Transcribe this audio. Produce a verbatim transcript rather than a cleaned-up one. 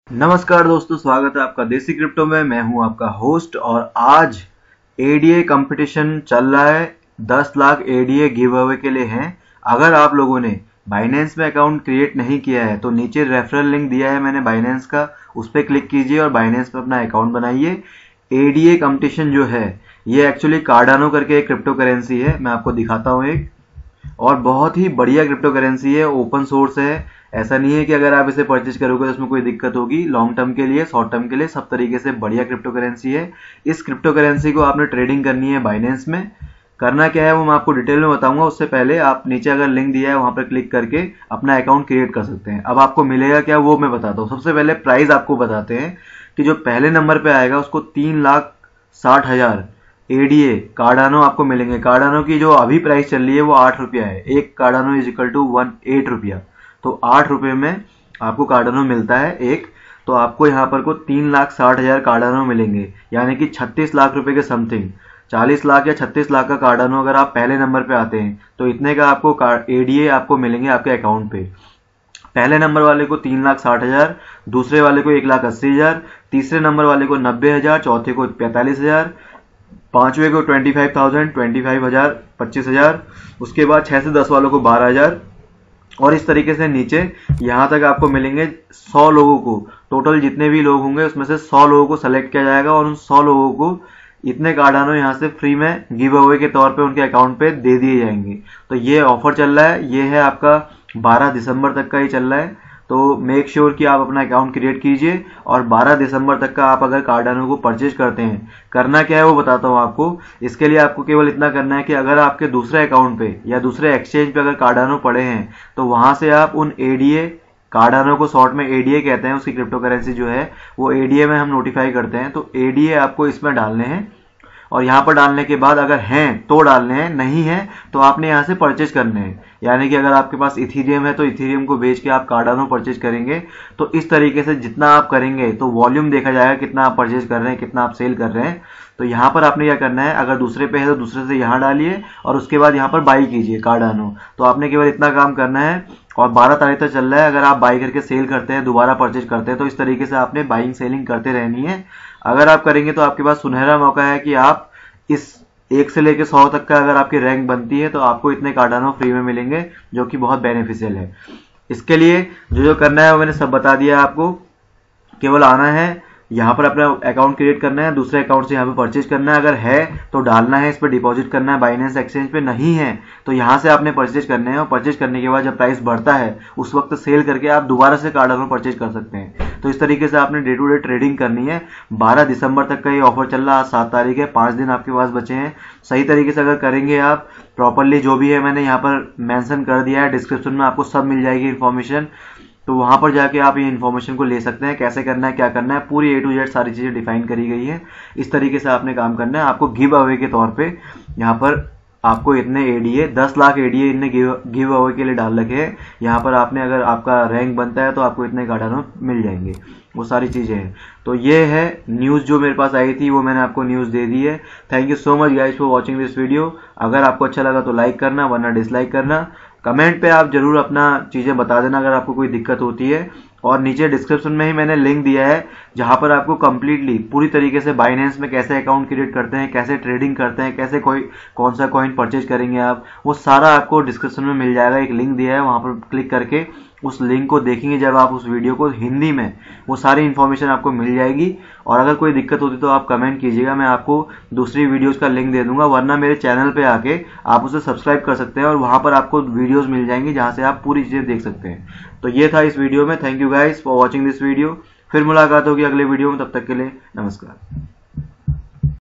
नमस्कार दोस्तों, स्वागत है आपका देसी क्रिप्टो में। मैं हूं आपका होस्ट और आज एडीए कंपटीशन चल रहा है। दस लाख एडीए गिव अवे के लिए हैं। अगर आप लोगों ने बाइनेंस में अकाउंट क्रिएट नहीं किया है तो नीचे रेफरल लिंक दिया है मैंने बाइनेंस का, उस पर क्लिक कीजिए और बाइनेंस पे अपना अकाउंट बनाइए। एडीए कंपटीशन जो है ये एक्चुअली कार्डानो करके एक क्रिप्टो करेंसी है, मैं आपको दिखाता हूँ एक, और बहुत ही बढ़िया क्रिप्टो करेंसी है, ओपन सोर्स है। ऐसा नहीं है कि अगर आप इसे परचेज करोगे तो उसमें कोई दिक्कत होगी। लॉन्ग टर्म के लिए, शॉर्ट टर्म के लिए सब तरीके से बढ़िया क्रिप्टो करेंसी है। इस क्रिप्टो करेंसी को आपने ट्रेडिंग करनी है बाइनेंस में। करना क्या है वो मैं आपको डिटेल में बताऊंगा। उससे पहले आप नीचे अगर लिंक दिया है वहां पर क्लिक करके अपना अकाउंट क्रिएट कर सकते हैं। अब आपको मिलेगा क्या वो मैं बताता हूँ। सबसे पहले प्राइस आपको बताते हैं कि जो पहले नंबर पे आएगा उसको तीन लाख साठ हजार एडीए कार्डानो आपको मिलेंगे। कार्डानो की जो अभी प्राइस चल रही है वो आठ रुपया है। एक Cardano is equal to one eight रुपया, तो आठ रुपये में आपको कार्डानो मिलता है एक। तो आपको यहाँ पर को तीन लाख साठ हजार कार्डानो मिलेंगे, यानी कि छत्तीस लाख रुपए के समथिंग। चालीस लाख या छत्तीस लाख का कार्डानो अगर आप पहले नंबर पे आते हैं तो इतने का आपको एडीए आपको मिलेंगे आपके अकाउंट पे। पहले नंबर वाले को तीन लाख साठ हजार, दूसरे वाले को एक लाख अस्सी हजार, तीसरे नंबर वाले को नब्बे हजार, चौथे को पैंतालीस हजार, पांचवे को twenty five thousand twenty five हजार पच्चीस हजार, उसके बाद छह से दस वालों को बारह हजार, और इस तरीके से नीचे यहां तक आपको मिलेंगे सौ लोगों को। टोटल जितने भी लोग होंगे उसमें से सौ लोगों को सेलेक्ट किया जाएगा और उन सौ लोगों को इतने कार्डानो यहाँ से फ्री में गिव अवे के तौर पे उनके अकाउंट पे दे दिए जाएंगे। तो ये ऑफर चल रहा है, ये है आपका बारह दिसंबर तक का ही चल रहा है। तो मेक श्योर कि आप अपना अकाउंट क्रिएट कीजिए और बारह दिसंबर तक का आप अगर कार्डानो को परचेज करते हैं, करना क्या है वो बताता हूँ आपको। इसके लिए आपको केवल इतना करना है कि अगर आपके दूसरे अकाउंट पे या दूसरे एक्सचेंज पे अगर कार्डानो पड़े हैं तो वहां से आप उन एडीए, कार्डानो को शॉर्ट में एडीए कहते हैं, उसकी क्रिप्टो करेंसी जो है वो एडीए में हम नोटिफाई करते हैं। तो एडीए आपको इसमें डालने हैं और यहाँ पर डालने के बाद अगर हैं तो डालने हैं, नहीं है तो आपने यहाँ से परचेज करने हैं। यानी कि अगर आपके पास इथीरियम है तो इथीरियम को बेच के आप कार्डानो परचेज करेंगे। तो इस तरीके से जितना आप करेंगे तो वॉल्यूम देखा जाएगा, कितना आप परचेज कर रहे हैं, कितना आप सेल कर रहे हैं। तो यहाँ पर आपने क्या करना है, अगर दूसरे पे है तो दूसरे से यहाँ डालिए और उसके बाद यहाँ पर बाई कीजिए कार्डानो। तो आपने केवल इतना काम करना है और बारह तारीख तक चल रहा है। अगर आप बाई करके सेल करते हैं, दोबारा परचेज करते हैं, तो इस तरीके से आपने बाइंग सेलिंग करते रहनी है। अगर आप करेंगे तो आपके पास सुनहरा मौका है कि आप इस एक से लेकर सौ तक का अगर आपकी रैंक बनती है तो आपको इतने कार्डानो फ्री में मिलेंगे, जो कि बहुत बेनिफिशियल है। इसके लिए जो जो करना है वो मैंने सब बता दिया आपको। केवल आना है, यहाँ पर अपना अकाउंट क्रिएट करना है, दूसरे अकाउंट से यहाँ पे परचेज करना है। अगर है तो डालना है, इस पर डिपॉजिट करना है बाइनेंस एक्सचेंज पे। नहीं है तो यहाँ से आपने परचेज करने हैं और परचेज करने के बाद जब प्राइस बढ़ता है उस वक्त सेल करके आप दोबारा से कार्डानो परचेज कर सकते हैं। तो इस तरीके से आपने डे टू डे ट्रेडिंग करनी है। बारह दिसंबर तक का ये ऑफर चल रहा है, आज सात तारीख है, पांच दिन आपके पास बचे हैं। सही तरीके से अगर करेंगे आप प्रॉपरली, जो भी है मैंने यहाँ पर मेंशन कर दिया है, डिस्क्रिप्शन में आपको सब मिल जाएगी इन्फॉर्मेशन। तो वहां पर जाके आप ये इन्फॉर्मेशन को ले सकते हैं, कैसे करना है, क्या करना है, पूरी ए टू जेड सारी चीजें डिफाइन करी गई है। इस तरीके से आपने काम करना है। आपको गिव अवे के तौर पे यहाँ पर आपको इतने एडीए, दस लाख एडीए इतने गिव गिव अवे के लिए डाल रखे हैं। यहाँ पर आपने अगर आपका रैंक बनता है तो आपको इतने कार्डानो मिल जाएंगे, वो सारी चीजें हैं। तो ये है न्यूज जो मेरे पास आई थी, वो मैंने आपको न्यूज दे दी है। Thank you so much guys for watching this video. अगर आपको अच्छा लगा तो लाइक करना, वरना डिसलाइक करना। कमेंट पे आप जरूर अपना चीजें बता देना अगर आपको कोई दिक्कत होती है। और नीचे डिस्क्रिप्शन में ही मैंने लिंक दिया है जहां पर आपको कंप्लीटली पूरी तरीके से बाइनेंस में कैसे अकाउंट क्रिएट करते हैं, कैसे ट्रेडिंग करते हैं, कैसे कोई कौन सा कॉइन परचेज करेंगे आप, वो सारा आपको डिस्क्रिप्शन में मिल जाएगा। एक लिंक दिया है, वहां पर क्लिक करके उस लिंक को देखेंगे जब आप उस वीडियो को हिंदी में, वो सारी इन्फॉर्मेशन आपको मिल जाएगी। और अगर कोई दिक्कत होती तो आप कमेंट कीजिएगा, मैं आपको दूसरी वीडियोस का लिंक दे दूंगा, वरना मेरे चैनल पे आके आप उसे सब्सक्राइब कर सकते हैं और वहां पर आपको वीडियोस मिल जाएंगी जहां से आप पूरी चीजें देख सकते हैं। तो ये था इस वीडियो में। Thank you guys for watching this video. फिर मुलाकात होगी अगले वीडियो में, तब तक के लिए नमस्कार।